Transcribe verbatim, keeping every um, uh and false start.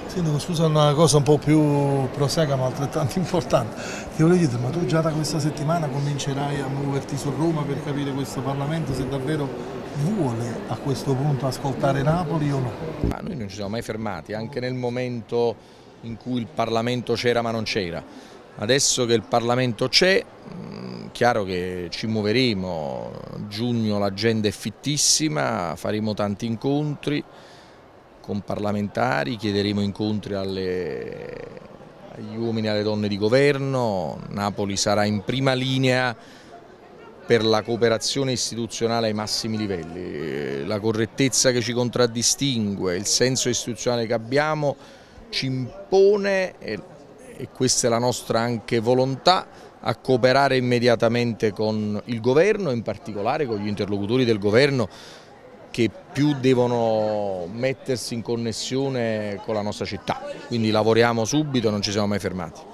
Sindaco, scusa, una cosa un po' più prosaica ma altrettanto importante. Ti volevo chiedere, ma tu già da questa settimana comincerai a muoverti su Roma per capire questo Parlamento se davvero vuole a questo punto ascoltare Napoli o no? Ma noi non ci siamo mai fermati, anche nel momento in cui il Parlamento c'era ma non c'era. Adesso che il Parlamento c'è, chiaro che ci muoveremo, a giugno l'agenda è fittissima, faremo tanti incontri con parlamentari, chiederemo incontri alle, agli uomini e alle donne di governo. Napoli sarà in prima linea per la cooperazione istituzionale ai massimi livelli. La correttezza che ci contraddistingue, il senso istituzionale che abbiamo ci impone, e, e questa è la nostra anche volontà, a cooperare immediatamente con il governo, in particolare con gli interlocutori del governo che più devono mettersi in connessione con la nostra città. Quindi lavoriamo subito, non ci siamo mai fermati.